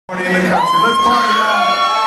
Party in the country. Let's party now.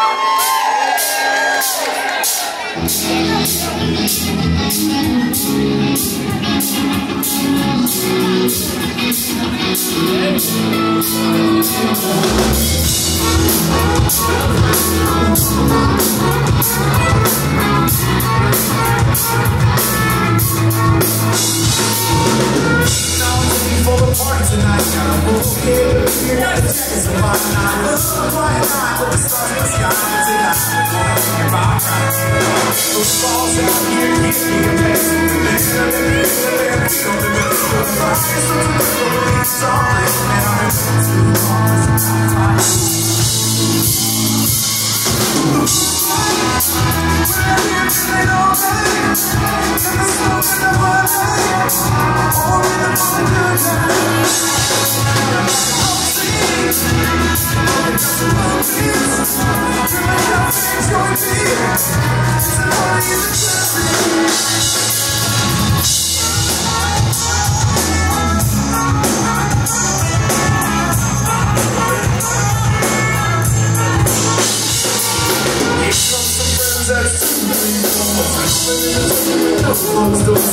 For the party tonight, got a bouquet. You got to check it some fun night. Quiet night with the stars in the sky. Tonight, we're gonna think about right. Those balls out here, give me a mess.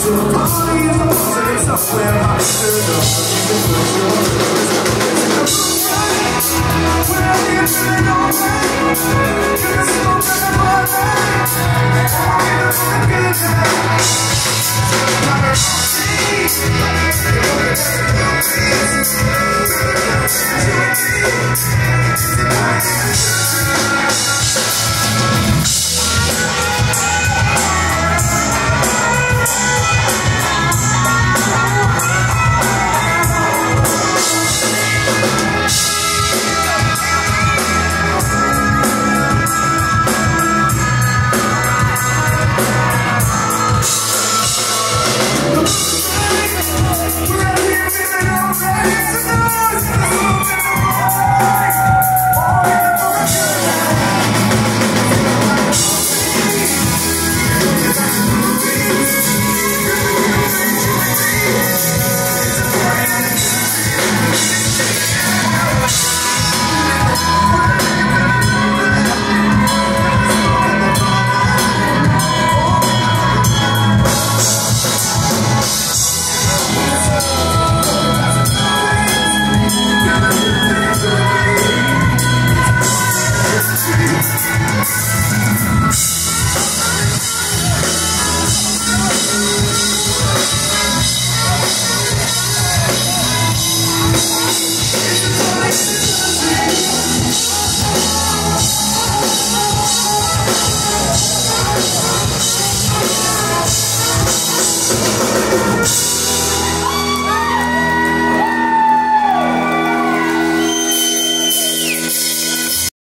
Somewhere I should know.